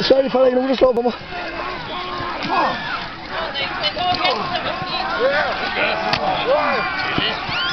Sørg for, at der ikke er nogen, der slår på mig. Ja.